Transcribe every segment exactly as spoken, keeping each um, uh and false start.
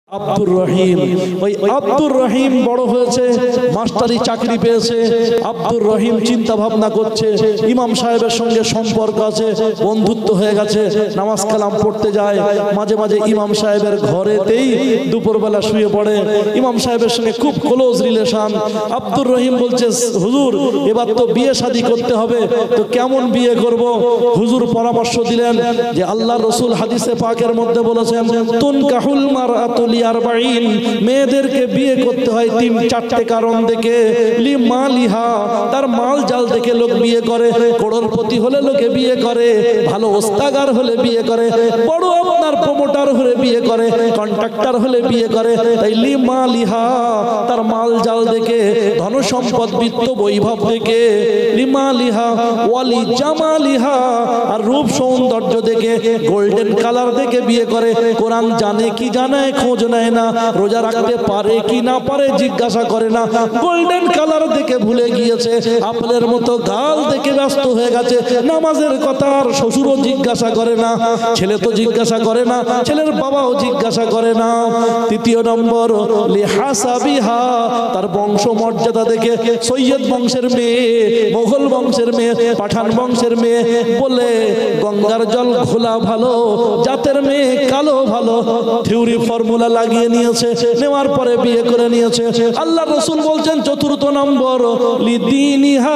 আব্দুর রহিম। ওই আব্দুর রহিম বড় হয়েছে, মাস্টারি চাকরি পেয়েছে। আব্দুর রহিম চিন্তা ভাবনা করছে, ইমাম সাহেবের সঙ্গে সম্পর্ক আছে, বন্ধুত্ব হয়ে গেছে, নামাজ কালাম পড়তে যায়, মাঝে মাঝে ইমাম সাহেবের ঘরেতেই দুপুরবেলা শুয়ে পড়ে, ইমাম সাহেবের সঙ্গে খুব ক্লোজ রিলেশন। আব্দুর রহিম বলছে, হুজুর এবার তো বিয়ে শাদী করতে হবে, তো কেমন বিয়ে করব? হুজুর পরামর্শ দিলেন যে আল্লাহ রসুল হাদিসে পাকের মধ্যে বলেছেন, তুনকাহুল মারআতু লিআরবাঈন, মেয়েদেরকে বিয়ে করতে হয় তিন চারটে কারণ দেখে। লিমালিহা, তার মাল জাল দেখে লোক বিয়ে করে, করোড়পতি হলে লোকে বিয়ে করে, ভালো ওস্তাগার হলে বিয়ে করে, বড় আপনার প্রমোটার হলে বিয়ে করে, কন্ট্রাক্টর হলে বিয়ে করে। তাই লিমালিহা, তার মাল জাল দেখে, ধন সম্পদ বিত্ত বৈভব দেখে। লিমালিহা ওয়ালি জামালিহা, আর রূপ সৌন্দর্য দেখে, গোল্ডেন কালার দেখে বিয়ে করে। কোরআন জানে কি জানে খোঁজ নেয় না, রোজা রাখতে পারে কি না পারে জিজ্ঞাসা করে না, গোল্ডেন কালার দেখে ভুলে গিয়েছে, আপেলের মতো গাল দেখে ব্যস্ত হয়ে গেছে, নামাজের কথা আর শ্বশুরও জিজ্ঞাসা করে না, ছেলে তো জিজ্ঞাসা করে না, ছেলের বাবাও জিজ্ঞাসা করে না। তৃতীয় নম্বর লিহাসাবিহা, তার বংশ মর্যাদা দেখে, সৈয়দ বংশের মেয়ে, মোগল বংশের মেয়ে, পাঠান বংশের মেয়ে, বলে গঙ্গার জল ঘোলা ভালো, জাতের মেয়ে কালো ভালো, থিওরি ফর্মুলা লাগিয়ে নিয়েছে, নেওয়ার পরে বিয়ে করে নিয়েছে। আল্লাহ রসুল বলছেন চতুর্থ নম্বর লিদিনিহা,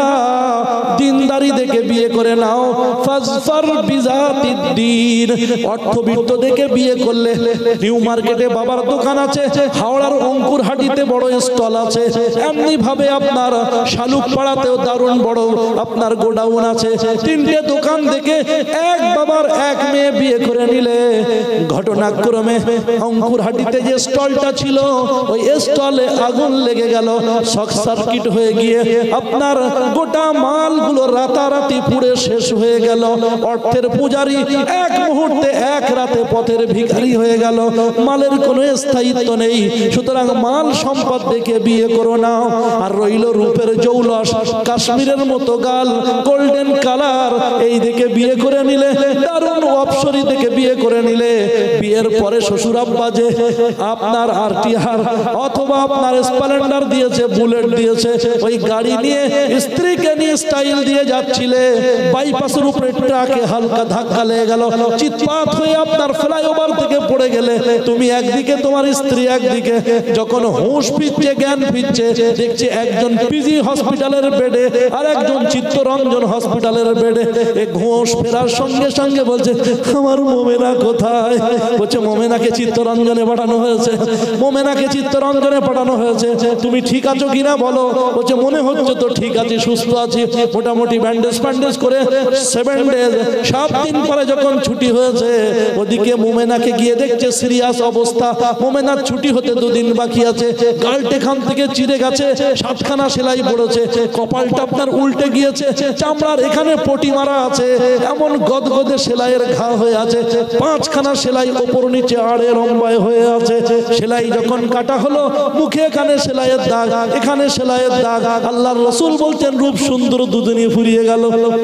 দিনদারি দেখে বিয়ে করে নাও। ফাজফার বিজাতিদ্দিন, অর্থবিত্ত দেখে বিয়ে করলে, নিউ মার্কেটে বাবার দোকান আছে, হাওড়ার অঙ্কুর হাটিতে বড় স্টল আছে, এমনি ভাবে আপনার শালুক পাড়াতেও দারুণ বড় আপনার গোডাউন আছে, তিনটে দোকান দেখে এক বাবার এক মেয়ে বিয়ে করে নিলে, ঘটনাক্রমে অঙ্কুর হাটিতে যে স্টলটা ছিল ওই স্টলে আগুন লেগে গেল, শর্ট সার্কিট হয়ে গিয়ে আপনার গোটা মালগুলো রাতারাতি পুড়ে শেষ হয়ে গেল। অর্থের পূজারি এক মুহূর্তে এক রাতে পথের ভিখারি হয়ে গেল, মালের কোনো স্থায়িত্ব নেই। সুতরাং মাল সম্পদ দেখে বিয়ে করো না। আর রইল রূপের জৌলস, কাশ্মীরের মতো গাল, গোল্ডেন কালার, এই দেখে বিয়ে করে নিলে, দারুণ অপসরি দেখে বিয়ে করে নিলে, বিয়ের পরে শ্বশুর আব্বা যে আপনার আরটিআর অথবা আপনার স্প্লেন্ডার দিয়েছে, বুলেট দিয়েছে, ওই গাড়ি নিয়ে স্ত্রীকে নিয়ে স্টাইল দিয়ে যাচ্ছিলে, বাইপাসের উপরে ট্রাকে হালকা ধাক্কা লেগে গেল, চিৎপাত হয়ে আপনার ফ্লাইওভার থেকে পড়ে গেলে, তুমি একদিকে তোমার স্ত্রী একদিকে, যখন হুঁশ ফিরছে জ্ঞান ফিরছে, দেখছে একজন পিজি হসপিটালের বেডে আর একজন চিত্তরঞ্জন হসপিটালের বেডে। এই হুঁশ ফেরার সঙ্গে সঙ্গে বলছে, আমার মোমেনা কোথায়? বলছে মোমেনাকে চিত্তরঞ্জনে পাঠানো হয়েছে, মোমেনাকে চিত্তরঞ্জনে পাঠানো হয়েছে, তুমি ঠিক আছো কিনা বলো? বলছে মনে হচ্ছে তো ঠিক আছে, সুস্থ আছি, মোটামুটি ব্যান্ডেজ ফ্যান্ডেজ করে সেভেন ডেজ সাত দিন পরে যখন ছুটি হয়েছে, ওদিকে মোমেনাকে গিয়ে দেখছে সিরিয়াস অবস্থা, মোমেনার ছুটি হতে দুদিন বাকি আছে, গালটে খান থেকে চিড়ে গেছে, সাতখানা সেলাই পড়েছে, কপালটা আপনার উল্টে গিয়েছে, চামড়ার এখানে পটি মারা আছে, এমন গদগদে সেলাইয়ের ঘা হয়ে আছে, পাঁচখানা সেলাই ওপর নিচে আড়ে লম্বায় হয়ে আছে। সেলাই যখন কাটা হলো, মুখে এখানে সেলাইয়ের দাগ, এখানে সেলাইয়ের দাগ। আল্লাহর রাসূল বলছেন রূপ সুন্দর দুদিনই ফুরিয়ে গেল।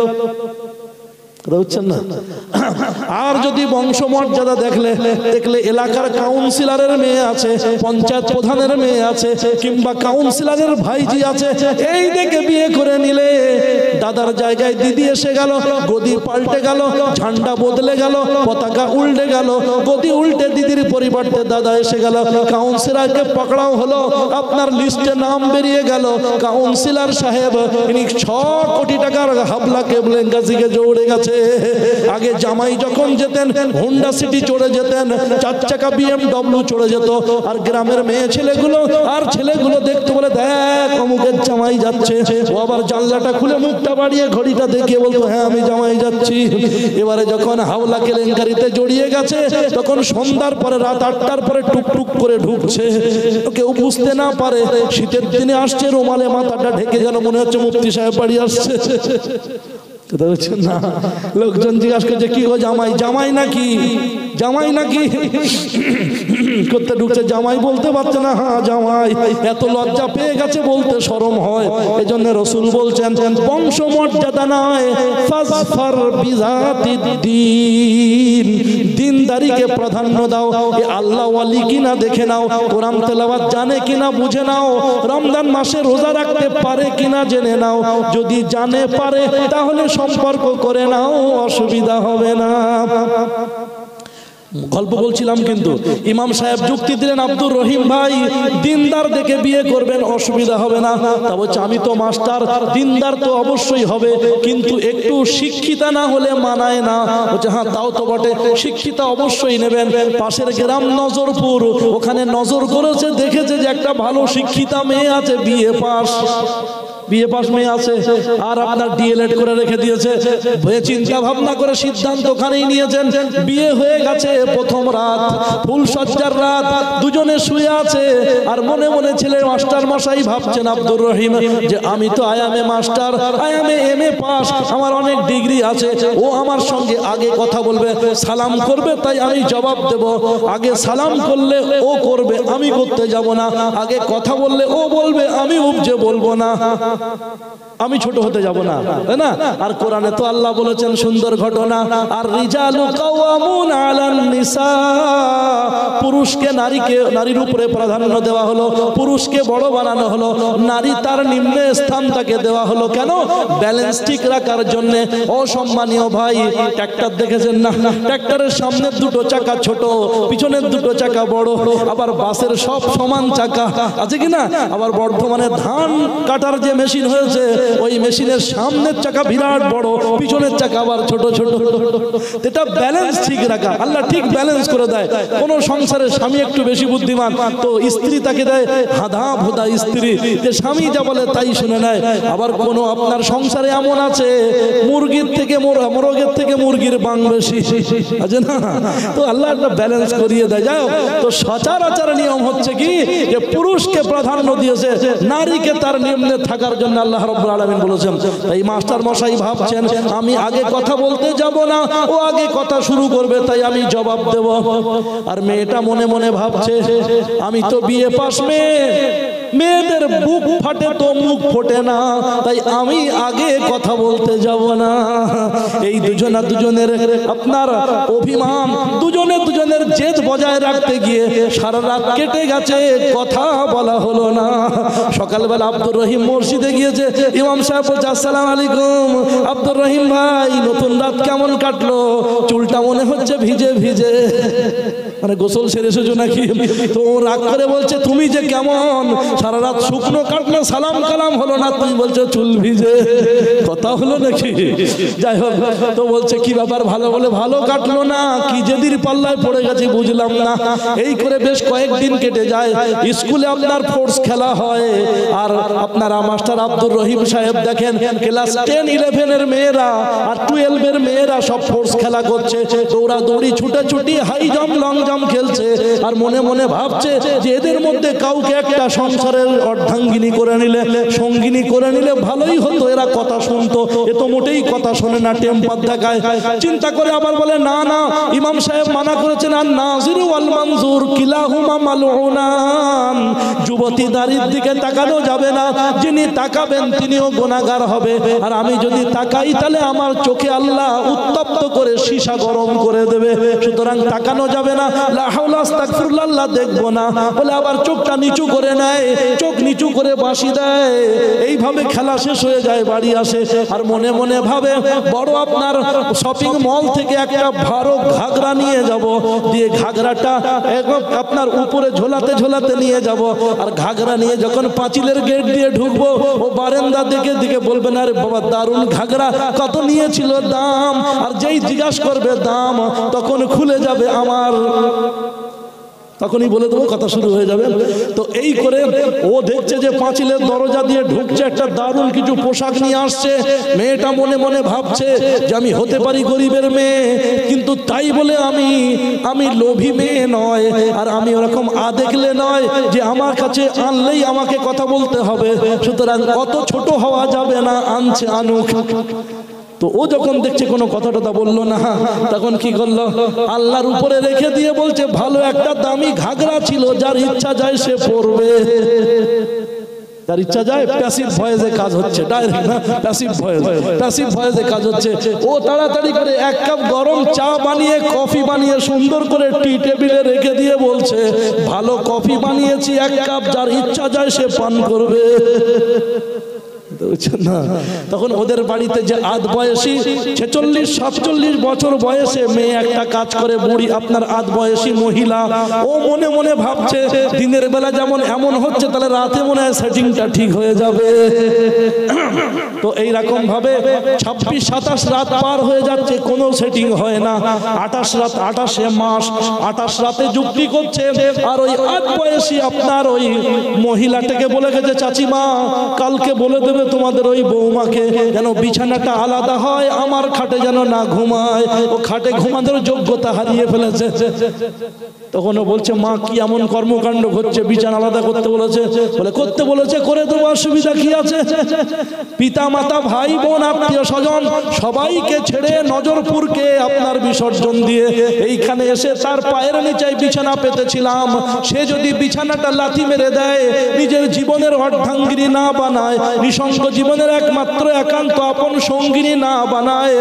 না। আর যদি বংশমর্যাদা দেখলে দেখলে এলাকার কাউন্সিলরের মেয়ে আছে, পঞ্চায়েত প্রধানের মেয়ে আছে, কিংবা কাউন্সিলরের ভাইজি আছে, এই দেখে বিয়ে করে নিলে, দাদার জায়গায় দিদি এসে গেল, গদি পাল্টে গেল, ঝান্ডা বদলে গেল, পতাকা উল্টে গেল, গদি উল্টে দিদির পরিবর্তে দাদা এসে গেল, কাউন্সিলরকে পকড়াও হলো, আপনার লিস্টে নাম বেরিয়ে গেল, কাউন্সিলর সাহেব ইনি ছ কোটি টাকার হাবলা কেবলেন গাছিকে জৌড়ে গেছে। আগে জামাই যখন যেতেন হোন্ডা সিটি চড়ে যেতেন, চার চাকা বিএমডব্লিউ চড়ে যেত, আর গ্রামের মেয়ে ছেলেগুলো আর ছেলেগুলো দেখতে বলে, দেখ অমুকের জামাই যাচ্ছে, ও আবার জানলাটা খুলে মুখটা বাড়িয়ে ঘড়িটা দেখিয়ে বলতো, হ্যাঁ আমি জামাই যাচ্ছি। এবারে যখন হাওলা কেলেঙ্কারিতে জড়িয়ে গেছে, তখন সন্ধ্যার পরে রাত আটটার পরে টুকটুক করে ঢুকছে, কেউ বুঝতে না পারে, শীতের দিনে আসছে, রুমালে মাথাটা ঢেকে যেন মনে হচ্ছে মুফতি সাহেব বাড়ি আসছে। না, লোকজন জিজ্ঞাসা করছে কি গো জামাই? জামাই নাকি? জামাই নাকি? করতে ঢুকছে, জামাই বলতে পারছে না হ্যাঁ জামাই, এত লজ্জা পেয়ে গেছে বলতে শরম হয়। এই জন্য রসুল বলছেন বংশমর্যাদা নয়, ফাজফার বিজাতিদ্দিন, দিনদারিকে প্রাধান্য দাও। এ আল্লাহ ওয়ালি কিনা দেখে নাও, কোরআন তেলাওয়াত জানে কিনা বুঝে নাও, রমজান মাসে রোজা রাখতে পারে কিনা জেনে নাও। যদি জানে পারে তাহলে সম্পর্ক করে নাও, অসুবিধা হবে না। গল্প বলছিলাম কিন্তু ইমাম সাহেব যুক্তি দিলেন, আব্দুর রহিম ভাই দিনদার দেখে বিয়ে করবেন, অসুবিধা হবে না। তা বলছে আমি তো মাস্টার, দিনদার তো অবশ্যই হবে, কিন্তু একটু শিক্ষিতা না হলে মানায় না। বলছে হ্যাঁ তাও তো বটে, শিক্ষিতা অবশ্যই নেবেন। পাশের গ্রাম নজরপুর, ওখানে নজর করেছে, দেখেছে যে একটা ভালো শিক্ষিতা মেয়ে আছে, বিয়ে পাস বিয়ে পাস মেয়ে আছে, আর আপনার ডিএলএড করে রেখে দিয়েছে। চিন্তা ভাবনা করে সিদ্ধান্ত ওখানেই নিয়েছেন। বিয়ে হয়ে গেছে, প্রথম রাত, ফুল সজ্জার রাত, দুজনে শুয়ে আছে, আর মনে মনে ছেলে মাস্টার মশাই ভাবছেন আব্দুর রহিম যে আমি তো I am a master, I am M A pass, আমার অনেক ডিগ্রি আছে, ও আমার সঙ্গে আগে কথা বলবে, সালাম করবে, তাই আমি জবাব দেব। আগে সালাম করলে ও করবে, আমি করতে যাব না। আগে কথা বললে ও বলবে, আমি উপজে বলবো না, আমি ছোট হতে যাব না, তাই না? আর কোরআনে তো আল্লাহ বলেছেন সুন্দর ঘটনা, আর রিজালু কাওয়ামুন আলান নিসা, পুরুষকে নারীকে নারীর উপরে প্রাধান্য দেওয়া হলো, পুরুষকে বড় বানানো হলো, নারী তার নিম্ন স্থান তাকে দেওয়া হলো। কেন? ব্যালেন্স ঠিক রাখার জন্য। অসম্মানীয় ভাই, ট্রাক্টর দেখেছেন না? ট্রাক্টরের সামনের দুটো চাকা ছোট, পিছনের দুটো চাকা বড়, আবার বাসের সব সমান চাকা আছে কিনা? আবার বর্তমানে ধান কাটার যে মেশিন হয়েছে, ওই মেশিনের সামনের চাকা বিরাট বড়, পিছনের চাকা আবার ছোট ছোট। এটা ব্যালেন্স ঠিক রাখা, আল্লাহ ঠিক ব্যালেন্স করে দেয়। কোন সংসারে স্বামী একটু বেশি বুদ্ধিমান, তো স্ত্রী তাকে দেয় হাদা ভোদা স্ত্রী, যে স্বামী যা বলে তাই শুনে নেয়। আবার কোন আপনার সংসারে এমন আছে, মুরগির থেকে মোরগের থেকে মুরগির বাং বেশি আছে না, তো আল্লাহ একটা ব্যালেন্স করিয়ে দেয়। যাই হোক, তো সচরাচর নিয়ম হচ্ছে কি, যে পুরুষকে প্রাধান্য দিয়েছে, নারীকে তার নিম্নে থাকার জন্য আল্লাহ রাব্বুল আলামিন বলেছেন। তাই মাস্টার মশাই ভাবছেন আমি আগে কথা বলতে যাব না, ও আগে কথা শুরু করবে, তাই আমি জবাব দেব। আর মেয়েটা মনে মনে ভাবছে আমি তো বিয়ে পাস মেয়ে, মেয়েদের বুক ফাটে তো মুখ ফোটে না, তাই আমি আগে কথা বলতে যাব না। এই দুজনা দুজনের আপনার অভিমান, দুজনে দুজনের জেদ বজায় রাখতে গিয়ে সারা রাত কেটে গেছে, কথা বলা হলো না। সকালবেলা আব্দুর রহিম মসজিদে গিয়েছে, ইমাম সাহেব বলছে আসসালামু আলাইকুম, আব্দুর রহিম ভাই নতুন রাত কেমন কাটলো? চুলটা মনে হচ্ছে ভিজে ভিজে, মানে গোসল সেরে এসেছো নাকি? তো রাগ করে বলছে তুমি যে কেমন, সারা রাত শুকনো কাটলো, সালাম কালাম হলো না, তুমি বলছো চুল ভিজে, কথা হলো নাকি? যাই হোক, তো বলছে কি ব্যাপার, ভালো বলে ভালো কাটলো না, কি যেদির পাল্লায় পড়ে গেছে বুঝলাম না। এই করে বেশ কয়েকদিন কেটে যায়। স্কুলে আপনার ফোর্স খেলা হয়, আর আপনারা মাস্টার আব্দুর রহিম সাহেব দেখেন ক্লাস টেন ইলেভেন এর মেয়েরা আর টুয়েলভ এর মেয়েরা সব ফোর্স খেলা করছে, দৌড়া দৌড়ি ছুটাছুটি হাই জাম্প লং জাম্প খেলছে, আর মনে মনে ভাবছে যে এদের মধ্যে কাউকে একটা সংসারের অর্ধাঙ্গিনী করে নিলে, সঙ্গিনী করে নিলে ভালোই হতো, এরা কথা শুনতো, এ তো মোটেই কথা শোনে না, টেম্পার দেখায়। চিন্তা করে আবার বলে না না, ইমাম সাহেব মানা করেছেন, আর নাজির ওয়াল মানজুর কিলাহুমা মালউনান, যুবতী নারীর দিকে তাকানো যাবে না, যিনি তাকাবেন তিনিও গুনাহগার হবে, আর আমি যদি তাকাই তাহলে আমার চোখে আল্লাহ উত্তপ্ত করে সীসা গরম করে দেবে, সুতরাং তাকানো যাবে না। লা হাওলা আস্তাগফিরুল্লাহ দেখবো না বলে আবার চোখটা নিচু করে নেয়, চোখ নিচু করে বাঁশি দেয়। এইভাবে খেলা শেষ হয়ে যায়, বাড়ি আসে, আর মনে মনে ভাবে বড় আপনার শপিং মল থেকে একটা ভালো ঘাগরা নিয়ে যাব, দিয়ে ঘাগরাটা আপনার উপরে ঝোলাতে ঝোলাতে নিয়ে যাব, আর ঘাগরা নিয়ে যখন পাঁচিলের গেট দিয়ে ঢুকবো, ও বারান্দা দিকে দিকে বলবেন আরে বাবা দারুণ ঘাগরা, কত নিয়েছিল দাম, আর যেই জিজ্ঞাসা করবে দাম তখন খুলে যাবে আমার, তখনই বলে দেবো, কথা শুরু হয়ে যাবে। তো এই করে ও দেখছে যে পাঁচিলের দরজা দিয়ে ঢুকছে, একটা দারুণ কিছু পোশাক নিয়ে আসছে, মেয়েটা মনে মনে ভাবছে যে আমি হতে পারি গরিবের মেয়ে, কিন্তু তাই বলে আমি আমি লোভী মেয়ে নয়, আর আমি ওরকম আ দেখলে নয় যে আমার কাছে আনলেই আমাকে কথা বলতে হবে, সুতরাং অত ছোট হওয়া যাবে না, আনছে আনুক। তো ও যখন দেখছে কোনো কথা টথা বললো না, তখন কি করলো, আল্লাহর উপরে রেখে দিয়ে বলছে ভালো একটা দামি ঘাগরা ছিল, যার ইচ্ছা যায় সে পরবে, তার ইচ্ছা যায়। প্যাসিভ ভয়েসে কাজ হচ্ছে, ডাইরেক্ট না, প্যাসিভ ভয়েস, প্যাসিভ ভয়েসে কাজ হচ্ছে। ও তাড়াতাড়ি করে এক কাপ গরম চা বানিয়ে, কফি বানিয়ে সুন্দর করে টি টেবিলে রেখে দিয়ে বলছে ভালো কফি বানিয়েছি এক কাপ, যার ইচ্ছা যায় সে পান করবে। না, তখন ওদের বাড়িতে যে আধ বয়সী ছেচল্লিশ সাতচল্লিশ বছর বয়সে মেয়ে একটা কাজ করে, বুড়ি আপনার আধ বয়সী মহিলা, ও মনে মনে ভাবছে দিনের বেলা যেমন এমন হচ্ছে, তাহলে রাতে মনে হয় সেটিংটা ঠিক হয়ে যাবে। তো এইরকম ভাবে ছাব্বিশ সাতাশ রাত পার হয়ে যাচ্ছে, কোনো সেটিং হয় না। আঠাশ রাত, আঠাশে মাস, আঠাশ রাতে যুক্তি করছে। আর ওই আধ বয়সী আপনার ওই মহিলাটাকে বলে গেছে, চাচিমা কালকে বলে দেবে তোমাদের ওই বৌমাকে যেন বিছানাটা আলাদা হয়, আমার খাটে যেন না ঘুমায়, ও খাটে ঘুমানোর যোগ্যতা হারিয়ে ফেলেছে। তখন ও বলছে মা কি এমন কর্মকাণ্ড করছে, বিছানা আলাদা করতে বলেছে? বলে করতে বলেছে, করে দেবো, অসুবিধা কি আছে? পিতা মাতা ভাই বোন আত্মীয় স্বজন সবাইকে ছেড়ে নজরপুরকে আপনার বিসর্জন দিয়ে এইখানে এসে তার পায়ের নিচে বিছানা পেতেছিলাম। সে যদি বিছানাটা লাথি মেরে দেয়, নিজের জীবনের অর্ধাঙ্গিনী না বানায়, নিঃসঙ্গ জীবনের একমাত্র একান্ত আপন সঙ্গিনী না বানায়,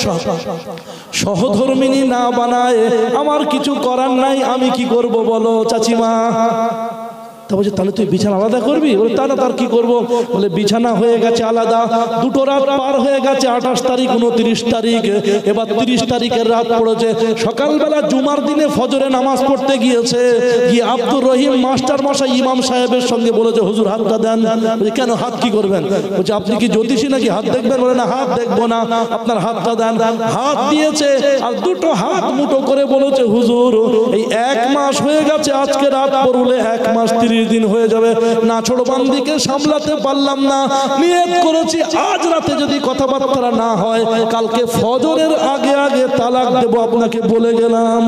সহধর্মিনী না বানায়, আমার কিছু করার নাই, আমি কি করব বলো চাচিমা? তা বলছে তাহলে তুই বিছানা আলাদা করবি? বলে তা না, তার কি করবো? বলে বিছানা হয়ে গেছে আলাদা, দুটো রাত পার হয়ে গেছে, আঠাশ তারিখ উনত্রিশ তারিখ, এবার তিরিশ তারিখের রাত পড়েছে। সকালবেলা জুমার দিনে ফজরে নামাজ পড়তে গিয়েছে, গিয়ে আব্দুর রহিম মাস্টার মশাই ইমাম সাহেবের সঙ্গে বলেছে হুজুর হাতটা দেন। বলছে কেন, হাত কি করবেন? বলছে আপনি কি জ্যোতিষী নাকি হাত দেখবেন? বলে না, হাত দেখবো না, আপনার হাতটা দেন। হাত দিয়েছে আর দুটো হাত মুঠো করে বলেছে হুজুর এই এক মাস হয়ে গেছে, আজকে রাত পড়লে এক মাস তিরিশ দিন হয়ে যাবে, না ছোট বান্দিকে সামলাতে পারলাম না, নিয়ত করেছি আজ রাতে যদি কথাবার্তা না হয়, কালকে ফজরের আগে আগে তালাক দেব, আপনাকে বলে গেলাম।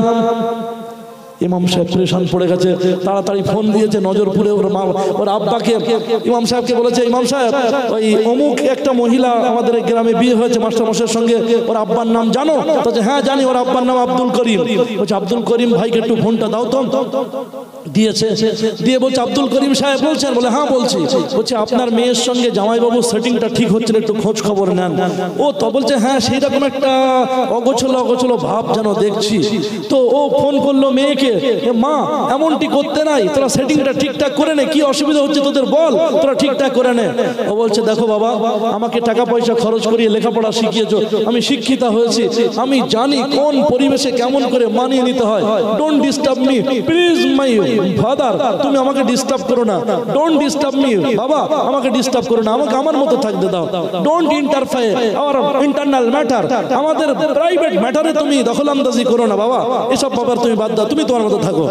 ইমাম সাহেব পরেশান পড়ে গেছে, তাড়াতাড়ি ফোন দিয়েছে নজরপুরে ওর মা ওর আব্বাকে। ইমাম সাহেবকে বলেছে ইমাম সাহেব ওই অমুক একটা মহিলা আমাদের গ্রামে বিয়ে হয়েছে মাস্টার মশাইয়ের সঙ্গে, ওর আব্বার নাম জানো? বলছে হ্যাঁ জানি, ওর আব্বার নাম আব্দুল করিম। বলছে আব্দুল করিম ভাইকে একটু ফোনটা দাও তো। দিয়েছে, দিয়ে বলছে আব্দুল করিম সাহেব বলছেন? বলে হ্যাঁ বলছি। বলছে আপনার মেয়ের সঙ্গে জামাইবাবুর সেটিংটা ঠিক হচ্ছে না, একটু খোঁজ খবর নেন। ও তো বলছে হ্যাঁ সেই রকম একটা অগোছলো অগোছলো ভাব যেন দেখছি। তো ও ফোন করলো মেয়েকে, মা এমনটি করতে নাই, তোরা সেটিংটা ঠিকঠাক করে নে, কি অসুবিধা হচ্ছে তোদের বল, তোরা ঠিকঠাক করে নে। ও বলছে দেখো বাবা, আমাকে টাকা পয়সা খরচ করিয়ে লেখাপড়া শিখিয়েছো, আমি শিক্ষিতা হয়েছি, আমি জানি কোন পরিবেশে কেমন করে মানিয়ে নিতে হয়। Don't disturb me please my father, তুমি আমাকে ডিস্টার্ব করো না, ডোন্ট ডিস্টার্ব মি বাবা, আমাকে ডিস্টার্ব করো না, আমাকে আমার মতো থাকতে দাও, don't interfere our internal matter, আমাদের প্রাইভেট ম্যাটারে তুমি দখলআন্দাজি করো না বাবা, এসব ব্যাপার তুমি বাদ দাও, তুমি তোমার মতো থাকো।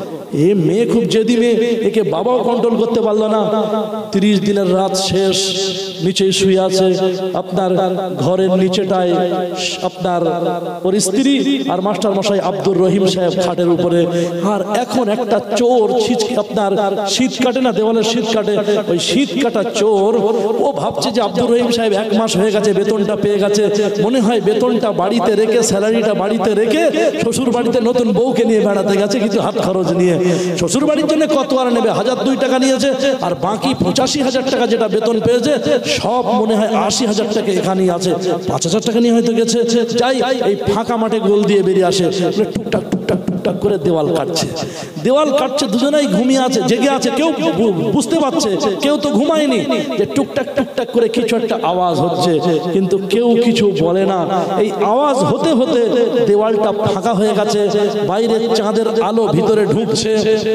এ মেয়ে খুব জেদি মেয়ে, একে বাবাও কন্ট্রোল করতে পারলো না। তিরিশ দিনের রাত শেষ, নিচে শুয়ে আছে আপনার ঘরের নিচেটায় আপনার ওর স্ত্রী আর মাস্টার মশাই আব্দুর রহিম সাহেব খাটের উপরে। আর এখন একটা চোর আপনার শীত কাটে না, দেওয়ালের শীত কাটে, ওই শীত কাটা চোর ও ভাবছে যে আব্দুর রহিম সাহেব এক মাস হয়ে গেছে, বেতনটা পেয়ে গেছে, মনে হয় বেতনটা বাড়িতে রেখে, স্যালারিটা বাড়িতে রেখে শ্বশুর বাড়িতে নতুন বউকে নিয়ে বেড়াতে গেছে, কিছু হাত খরচ নিয়ে। শ্বশুর বাড়ির জন্য কত আর নেবে, হাজার দুই টাকা নিয়েছে, আর বাকি পঁচাশি হাজার টাকা যেটা বেতন পেয়েছে সব মনে হয় আশি হাজার টাকা এখানেই আছে, পাঁচ হাজার টাকা নিয়ে হয়তো গেছে। যাই এই ফাঁকা মাঠে গোল দিয়ে বেরিয়ে আসে, টুকটাক টুকটাক টুকটাক করে দেওয়াল কাটছে, দেওয়াল কাটছে, দুজনেই ঘুমিয়ে আছে, জেগে আছে, কেউ বুঝতে পারছে, কেউ তো ঘুমায়নি যে টুকটাক টুকটাক করে কিছু একটা আওয়াজ হচ্ছে, কিন্তু কেউ কিছু বলে না। এই আওয়াজ হতে হতে দেওয়ালটা ফাঁকা হয়ে গেছে, বাইরে চাঁদের আলো ভিতরে ঢুকছে।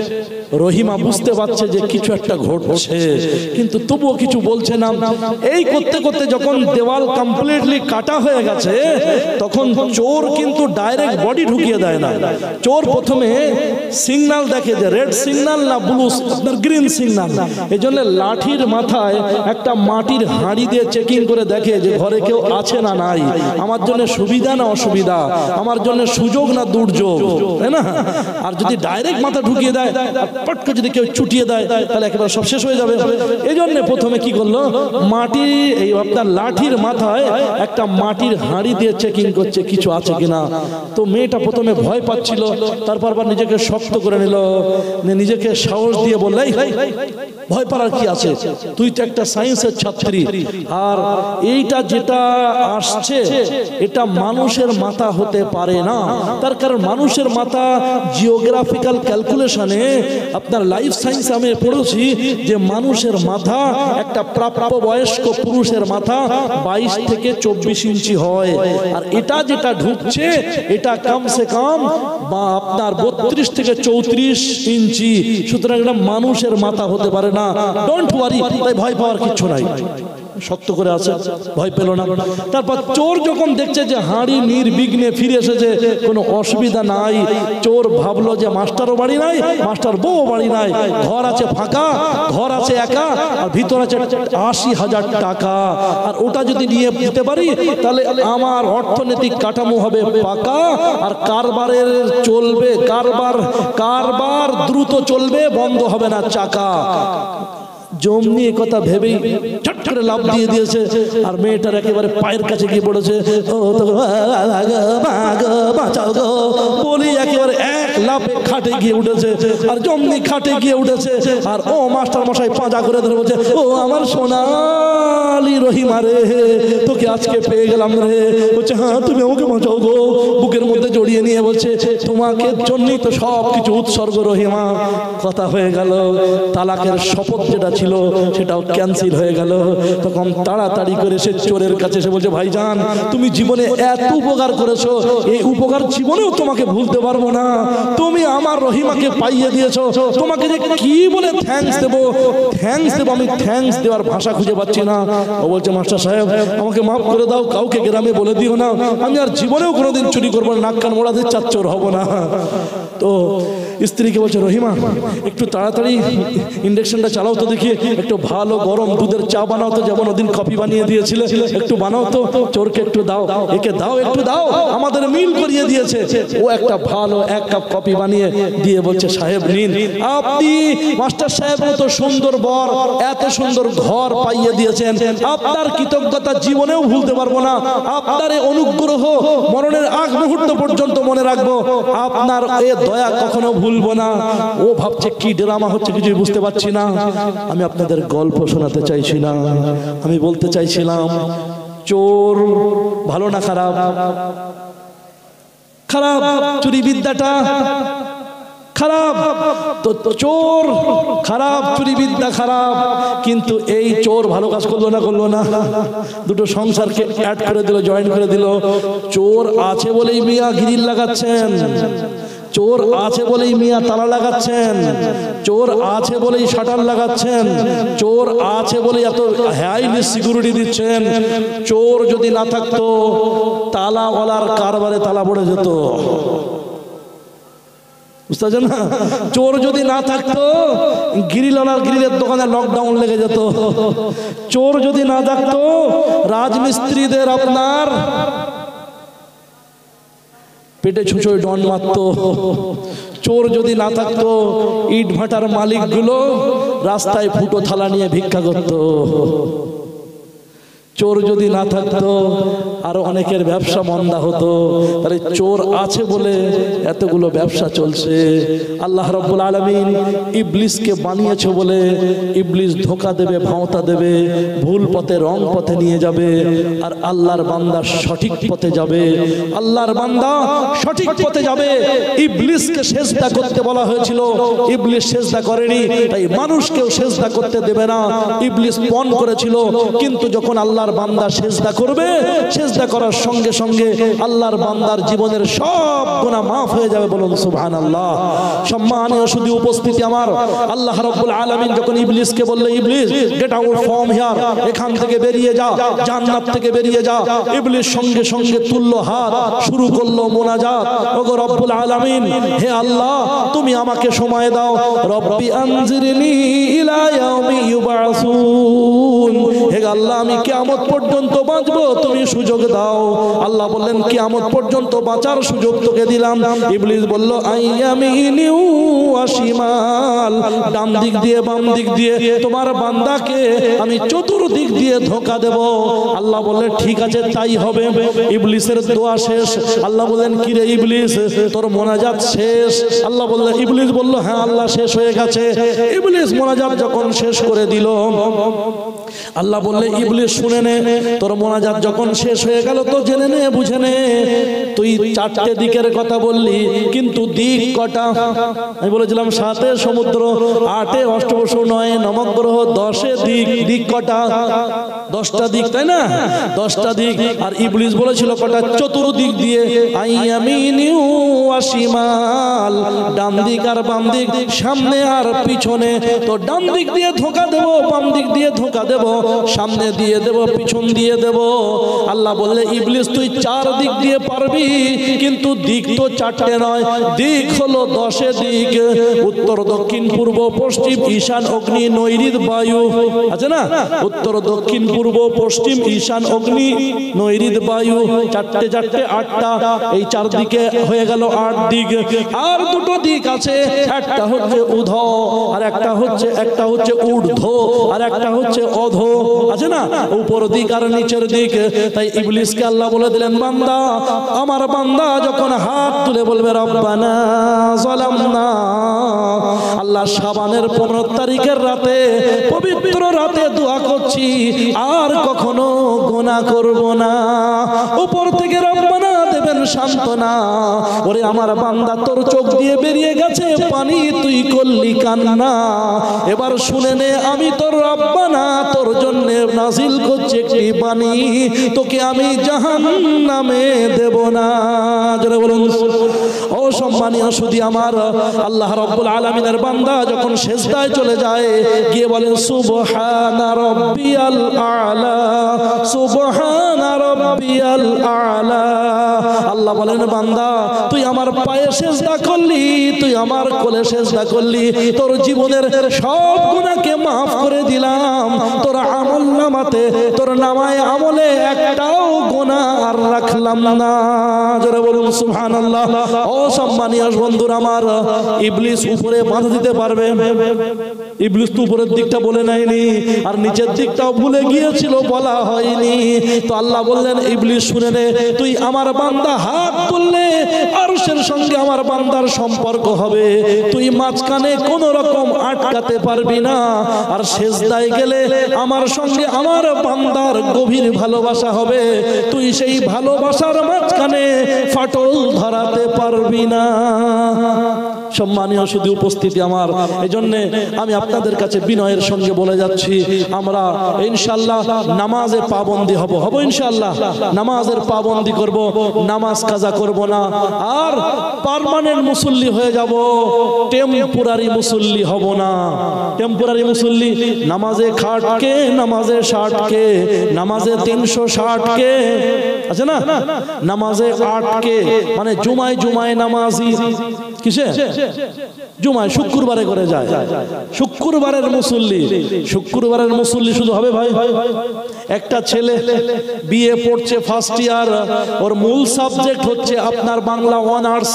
রহিমা বুঝতে পারছে যে কিছু একটা ঘটছে, কিন্তু তবুও কিছু বলছে না। এই করতে করতে যখন দেওয়াল কমপ্লিটলি কাটা হয়ে গেছে, তখন চোর কিন্তু ডাইরেক্ট বডি ঢুকিয়ে দেয় না, চোর প্রথমে সিংনা সিগন্যাল দেখে যে রেড সিগন্যাল না ব্লু আপনার গ্রিন সিগন্যাল, এই জন্য লাঠির মাথায় একটা মাটির হাঁড়ি দিয়ে চেকিং করে দেখে যে ঘরে কেউ আছে না নাই, আমার জন্য সুবিধা না অসুবিধা, আমার জন্য সুযোগ না দুর্যোগ, তাই না? আর যদি ডাইরেক্ট মাথা ঢুকিয়ে দেয়, পট করে যদি কেউ চুটিয়ে দেয়, তাহলে একেবারে সব শেষ হয়ে যাবে। এই জন্য প্রথমে কি করলো, মাটি এই আপনার লাঠির মাথায় একটা মাটির হাঁড়ি দিয়ে চেকিং করছে কিছু আছে কিনা। তো মেয়েটা প্রথমে ভয় পাচ্ছিল, তারপর আবার নিজেকে শক্ত করে নিল, নিজেকে সাহস দিয়ে বললে ভয় পাওয়ার কি আছে, তুই তো একটা সায়েন্সের ছাত্রী, আর এইটা যেটা আসছে এটা মানুষের মাথা হতে পারে না। তার কারণ মানুষের মাথা জিওগ্রাফিক্যাল ক্যালকুলেশনে আপনার লাইফ সায়েন্স আমি পড়েছি যে মানুষের মাথা একটা প্রাপ্ত বয়স্ক পুরুষের মাথা বাইশ থেকে চব্বিশ ইঞ্চি হয়, আর এটা যেটা ঢুকছে এটা কমসে কম বা আপনার বত্রিশ থেকে চৌত্রিশ ইঞ্চি, সুতরাং এটা মানুষের মাথা হতে পারে না। ডোন্ট ওয়ারি, তাই ভয় পাওয়ার কিছু নাই, শক্ত করে আছে, ভয় পেল না। তারপর চোর যখন দেখছে যে হাঁড়ি নির্বিঘ্নে ফিরে এসেছে, কোনো অসুবিধা নাই, চোর ভাবলো যে মাস্টারও বাড়ি নাই, মাস্টার বউ বাড়ি নাই, ঘর আছে ফাঁকা, ঘর আছে একা, আর ভিতর আছে আশি হাজার টাকা, আর ওটা যদি নিয়ে দিতে পারি তাহলে আমার অর্থনৈতিক কাঠামো হবে পাকা, আর কারবারের চলবে, কারবার কারবার দ্রুত চলবে, বন্ধ হবে না চাকা। জমনি কথা ভেবেই ছট করে লাফ দিয়ে দিয়েছে, আর মেয়েটার একেবারে পায়ের কাছে গিয়ে পড়েছে, বাঁচাও গো বলি একেবারে এক লাফে খাটে গিয়ে উঠেছে, আর জমনি খাটে গিয়ে উঠেছে, আর ও মাস্টার মশাই পাঁজা করে ধরে বলছে, ও আমার সোনালি রহিমা রে, তোকে আজকে পেয়ে গেলাম রে। বলছে হ্যাঁ তুমি আমাকে বাঁচাও গো, বুকের মধ্যে জড়িয়ে নিয়ে বলছে তোমাকে জন্যই তো সব কিছু উৎসর্গ রহিমা। কথা হয়ে গেল, তালাকের শপথ যেটা ছিল সেটাও ক্যান্সেল হয়ে গেল। তখন তাড়াতাড়ি করে সে চোরের কাছে এসে বলছে, ভাইজান তুমি জীবনে এত উপকার করেছো, এই উপকার জীবনেও তোমাকে ভুলতে পারবো না, তুমি আমার রহিমাকে পাইয়ে দিয়েছো, তোমাকে যে কি বলে থ্যাঙ্কস দেবো, থ্যাঙ্কস দেবো, আমি থ্যাঙ্কস দেওয়ার ভাষা খুঁজে পাচ্ছি না। ও বলছে মাস্টার সাহেব আমাকে মাফ করে দাও, কাউকে গ্রামে বলে দিও না, আমি আর জীবনেও কোনোদিন চুরি করবো না, নাক কান মোড়াতে চাচ্চোর হব না। তো স্ত্রীকে বলছে রহিমা একটু তাড়াতাড়ি ইন্ডাকশনটা চালাও তো দেখি, একটু ভালো গরম দুধের চা বানাও তো, যেমন ওদিন কফি বানিয়ে দিয়েছিলে, একটু বানাও তো, চোরকে একটু দাও, একে দাও একটু দাও, আমাদের মিল করিয়ে দিয়েছে। ও একটা ভালো এক কাপ কফি বানিয়ে দিয়ে বলছে সাহেব নিন, আপনি মাস্টার সাহেব মতো সুন্দর বর, এত সুন্দর ঘর পাইয়ে দিয়েছেন, আপনার কৃতজ্ঞতা জীবনেও ভুলতে পারবো না, আপনার এই অনুগ্রহ মরণের আগ মুহূর্ত পর্যন্ত মনে রাখবো, আপনার এ দয়া কখনো ভুলবো না। ও ভাবছে কি ড্রামা হচ্ছে কিছুই বুঝতে পারছি না। আমি আপনাদের গল্প শোনাতে চাইছি না, আমি বলতে চাইছিলাম চোর ভালো না খারাপ? খারাপ, চুরি বিদ্যাটা খারাপ, তো চোর খারাপ, চুরি বিদ্যা খারাপ, কিন্তু এই চোর ভালো কাজ করলো না করলো না, দুটো সংসারকে অ্যাড করে দিল, জয়েন করে দিল। চোর আছে বলেই মিয়া গ্রিল লাগাচ্ছেন, চোর আছে বলেই মিয়া তালা লাগাচ্ছেন, চোর আছে বলেই শাটার লাগাচ্ছেন, চোর আছে বলেই এত হাইলি সিকিউরিটি দিচ্ছেন। চোর যদি না থাকতো তালাওয়ালার কারবারে তালা পড়ে যেত, বুঝতে পারছেন না? চোর যদি না থাকতো গ্রিলওয়ালার গ্রিলের দোকানে লকডাউন লেগে যেত। চোর যদি না থাকতো রাজমিস্ত্রিদের আপনার পেটে ছুঁচোয় ডন মারতো। চোর যদি না থাকতো ইট ভাটার মালিকগুলো রাস্তায় ফুটো থালা নিয়ে ভিক্ষা করতো। চোর যদি না থাকতো আরো অনেকের ব্যবসা মন্দা হতো। তাহলে চোর আছে বলে এতগুলো ব্যবসা চলছে। আল্লাহ রাব্বুল আলামিন ইবলিসকে বানিয়েছে বলে ইবলিস ধোঁকা দেবে, ভাঁওতা দেবে, ভুল পথে রং পথে নিয়ে যাবে, আর আল্লাহর বান্দা সঠিক পথে যাবে। আল্লাহর বান্দা সঠিক পথে যাবে। ইবলিসকে সেজদা করতে বলা হয়েছিল, ইবলিস সেজদা করেনি, তাই মানুষকেও সেজদা করতে দেবে না। ইবলিস পণ করেছিল, কিন্তু যখন আল্লাহর আল্লাহর বান্দা সেজদা করবে, সেজদা করার সঙ্গে সঙ্গে আল্লাহর বান্দার জীবনের সব গুনাহ মাফ হয়ে যাবে। বলুন সুবহানাল্লাহ। সম্মানীয় শুধু উপস্থিতি আমার, আল্লাহ রাব্বুল আলামিন যখন ইবলিসকে বলল, ইবলিস গেট আউট ফ্রম হিয়ার, এখান থেকে বেরিয়ে যা, জান্নাত থেকে বেরিয়ে যা, ইবলিস সঙ্গে সঙ্গে তুলল হাত, শুরু করলো মোনাজাত। ওগো রব্বুল আলামিন, হে আল্লাহ তুমি আমাকে সময় দাও, রব্বি আনজিরনি ইলা ইয়াউমি ইউবাসুন, হে আল্লাহ আমি কিয়ামত পর্যন্ত বাঁচবো, তুমি সুযোগ দাও। আল্লাহ বললেন কিয়ামত পর্যন্ত বাঁচার সুযোগ তোকে দিলাম। ইবলিস বলল আইয়ামিনি ওয়া শিমাল, ডান দিক দিয়ে বাম দিক দিয়ে তোমার বান্দাকে আমি চতুর্দিক দিয়ে ধোঁকা দেব। আল্লাহ বললেন ঠিক আছে তাই হবে। ইবলিসের দোয়া শেষ। আল্লাহ বললেন কি রে ইবলিস তোর মোনাজাত শেষ? আল্লাহ বললেন, ইবলিস বলল হ্যাঁ আল্লাহ শেষ হয়ে গেছে। ইবলিস মোনাজাত যখন শেষ করে দিল, আল্লাহ বললেন ইবলিস শুনে নে, তোর মোনাজাত যখন শেষ হয়ে গেল তো জেনে নে বুঝে নে, তুই চারটে দিকের কথা বললি কিন্তু দিক কটা? আমি বলেছিলাম সাতে সমুদ্র, আটে অষ্টবসু, নয় নবগ্রহ, দশে দিক। দিক কটা? দশটা দিক, তাই না? দশটা দিক। আর ইবলিস বলেছিল কটা? চতুর্দিক দিয়ে, আইয়ামিনি ওয়া শিমাল, ডান দিক আর বাম দিক, সামনে আর পিছনে। তো ডান দিক দিয়ে ধোঁকা দেব, বাম দিক দিয়ে ধোঁকা দেব, সামনে দিয়ে দেব, পিছন দিয়ে দেব। আল্লাহ বললে ইবলিস তুই চার দিক দিয়ে পারবি কিন্তু দিক তো চারটে নয়, দিক হলো দশে দিক। উত্তর দক্ষিণ পূর্ব পশ্চিম ঈশান অগ্নি নৈঋত বায়ু আছে না? উত্তর দক্ষিণ পূর্ব পশ্চিম ঈশান অগ্নি নৈঋত বায়ু, চারটে চারটে আটটা, এই চার দিকে হয়ে গেল আট দিক। আর দুটো দিক আছে, একটা হচ্ছে উধ আর একটা হচ্ছে একটা হচ্ছে ঊর্ধ্ব আর একটা হচ্ছে অধ, আছে না? উপর দিক আর নিচের দিক। তাই ইবলিসকে আল্লাহ বলে দিলেন বান্দা, আমার বান্দা যখন হাত তুলে বলবে রব্বানা যালামনা, আল্লাহ শাবানের পনেরো তারিখের রাতে, পবিত্র রাতে দোয়া করছি আর কখনো গুনাহ করব না। উপর থেকে রব্বানা দেবেন সান্ত্বনা, ওরে আমার বান্দা তোর চোখ দিয়ে বেরিয়ে গেছে পানি, তুই করলি কান্না, এবার শুনে নে আমি তোর রব্বানা তোর জন্য নাজিল করছি একটি পানি, তোকে আমি জাহান্নামে দেব না। জোরে বলুন। ও সম্মানীয় সুধী আমার, আল্লাহ রাব্বুল আলামিনের বান্দা যখন সিজদায় চলে যায়, গিয়ে বলেন সুবহানা রাব্বিয়াল আ'লা, সুবহানা রাব্বিয়াল আ'লা। আল্লাহ বলেন বান্দা তুই আমার পায়ে সিজদা করলি, তুই আমার কোলে সিজদা করলি, তোর জীবনের সব গুনাহকে maaf করে দিলাম, তোর আমল নামাতে, তোর নামায় আমলে একটাও গুনাহ আর রাখলাম না। জোরে বলুন সুবহানাল্লাহ। ও সম্মানীয় বন্ধুরা আমার, ইবলিস উপরে বাধা দিতে পারবে? ইবলিস তো উপরের দিকটা বলে নাইনি আর নিচের দিকটাও ভুলে গিয়েছিল, বলা হয়নি। তো আল্লাহ বললেন ইবলিস শুনে নে, তুই আমার বান্দা হাত তুললে আরশের সঙ্গে আমার বান্দার সম্পর্ক হবে, তুই মাঝখানে কোন রকম আটকাতে পারবি না। আর সিজদায় গেলে আমার সঙ্গে আমার বান্দার গভীর ভালোবাসা হবে, তুই সেই ভালোবাসার মাঝখানে ফাটল ধরাতে পারবি না। সম্মানীয় শুধু উপস্থিতি আমার, এজন্য আমি আপনাদের কাছে বিনয়ের সঙ্গে বলে যাচ্ছি, আমরা ইনশাআল্লাহ নামাজে পাবন্দি হব হব ইনশাআল্লাহ, নামাজের পাবন্দি করব, নামাজ কাজা করব না, আর পার্মানেন্ট মুসল্লি হয়ে যাব, টেম্পোরারি মুসল্লি হব না। টেম্পোরারি মুসল্লি নামাজে খাটকে, নামাজে ষাটকে, নামাজে তিনশো ষাটকে, আছে না? নামাজে আটকে, মানে জুমায় জুমায় নামাজি, কিসে? জুমায় শুক্রবারে করে যায়, শুক্রবারের মুসল্লি। শুক্রবারের মুসল্লি শুধু হবে ভাই, একটা ছেলে বিএ পড়ছে ফার্স্ট ইয়ার, ওর মূল সাবজেক্ট হচ্ছে আপনার বাংলা অনার্স,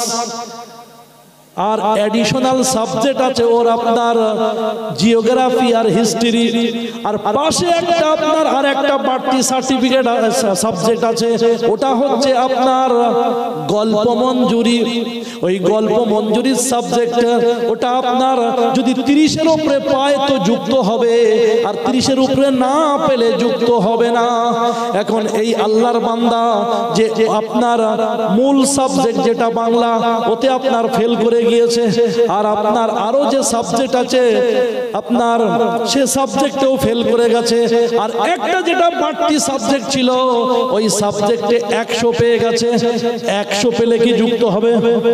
আর এডিশনাল সাবজেক্ট আছে ওর আপনার জিওগ্রাফি আর হিস্ট্রি, আর পাশে একটা আপনার আর একটা বাড়তি সার্টিফিকেট সাবজেক্ট আছে, ওটা হচ্ছে আপনার গল্প মঞ্জুরি। ওই গল্প মঞ্জুরির সাবজেক্ট ওটা আপনার যদি তিরিশের উপরে পায় তো যুক্ত হবে, আর তিরিশের উপরে না পেলে যুক্ত হবে না। এখন এই আল্লাহর বান্দা যে আপনার মূল সাবজেক্ট যেটা বাংলা, ওতে আপনার ফেল করে গিয়েছে। আর আপনার আরো যে সাবজেক্ট আছে আপনার সে সাবজেক্টেও ফেল করে গেছে। আর একটা যেটা বাড়তি সাবজেক্ট ছিল ওই সাবজেক্টে একশো পেয়ে গেছে। একশো পেলে কি যুক্ত হবে?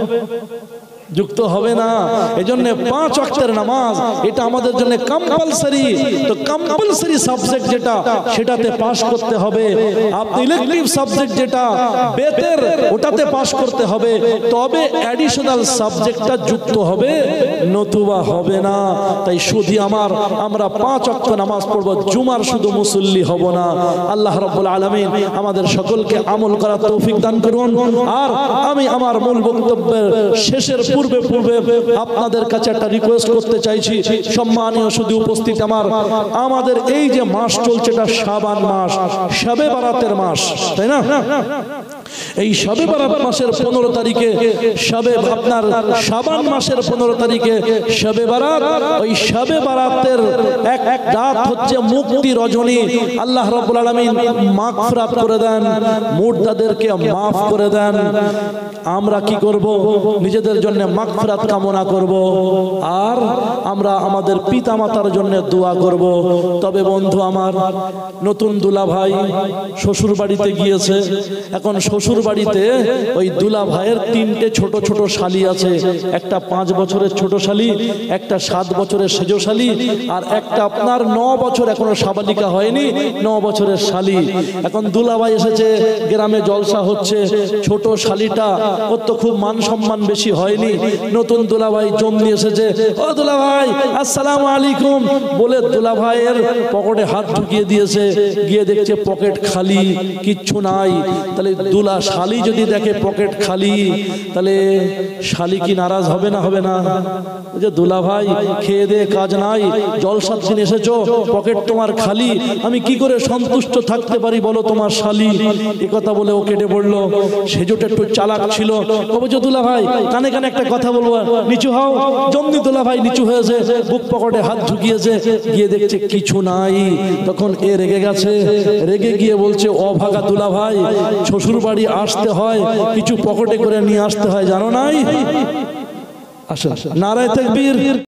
যুক্ত হবে না। এজন্য পাঁচ ওয়াক্তের নামাজ এটা আমাদের জন্য কম্পালসরি। তো কম্পালসরি সাবজেক্ট যেটা সেটাতে পাস করতে হবে। আপনি ইলেকটিভ সাবজেক্ট যেটা বেতের ওটাতে পাস করতে হবে, তবে অ্যাডিশনাল সাবজেক্টটা যুক্ত হবে, নতুবা হবে না। তাই শুধু আমার আমরা পাঁচ ওয়াক্ত নামাজ পড়বো, জুমার শুধু মুসল্লি হব না। আল্লাহ রাব্বুল আলামিন আমাদের সকলকে আমল করার তৌফিক দান করুন। আর আমি আমার মূল বক্তব্যের শেষের পূর্বে পূর্বে আপনাদের কাছে একটা রিকোয়েস্ট করতে চাইছি, সম্মানীয় শুধু উপস্থিত আমার আমাদের এই যে মাস চলছে এটা শাবান মাস, শবে বারাতের মাস, তাই না? এই শবে বারাত মাসের পনেরো তারিখে শবে আপনার শাবান মাসের পনেরো তারিখে শবে বারাত। ওই শবে বারাতের এক এক রাত হচ্ছে মুক্তি রজনী। আল্লাহ রাব্বুল আলামিন মাগফিরাত করে দেন, মুর্দাদেরকে মাফ করে দেন। আমরা কি করব? নিজেদের জন্য মাগফিরাত কামনা করব, আর আমরা আমাদের পিতা মাতার জন্য দোয়া করব। তবে বন্ধু আমার, নতুন দুলা ভাই শ্বশুর বাড়িতে গিয়েছে। এখন শ্বশুর বাড়িতে ওই দুলা ভাইয়ের তিনটে ছোট ছোট শালি আছে। একটা পাঁচ বছরের ছোট শালি, একটা সাত বছরের সেজ শালি, আর একটা আপনার ন বছর এখনো সাবালিকা হয়নি, ন বছরের শালি। এখন দুলা ভাই এসেছে, গ্রামে জলসা হচ্ছে। ছোট শালিটা ওর তো খুব মান সম্মান বেশি হয়নি। নতুন দুলা ভাই জম নিয়ে এসেছে, ও দুলা ভাই আসসালামু আলাইকুম বলে দুলা ভাইয়ের পকেটে হাত ঢুকিয়ে দিয়েছে। গিয়ে দেখছে পকেট খালি, কিচ্ছু নাই। তাহলে দুলা শালি যদি দেখে পকেট খালি, তাহলে শালি কি নারাজ হবে না? হবে না? যে দুলা ভাই খেয়ে দে কাজ নাই, জলসার দিন এসেছো, পকেট তোমার খালি, আমি কি করে সন্তুষ্ট থাকতে পারি বলো তোমার শালি? এ কথা বলে ও কেটে পড়লো। সেজোটা একটু চালাক ছিল, কবে যে দুলা ভাই কানে কানে একটা কথা বলবো, নিচু হও। জমনি দুলা ভাই নিচু হয়েছে, বুক পকেটে হাত ঢুকিয়েছে, গিয়ে দেখছে কিছু নাই। তখন এ রেগে গেছে, রেগে গিয়ে বলছে, অভাগা দুলা ভাই, শ্বশুর বাড়ি আসতে হয় কিছু পকেটে করে নিয়ে আসতে হয়, জানো নাই? আসো, নারায়ে তাকবীর।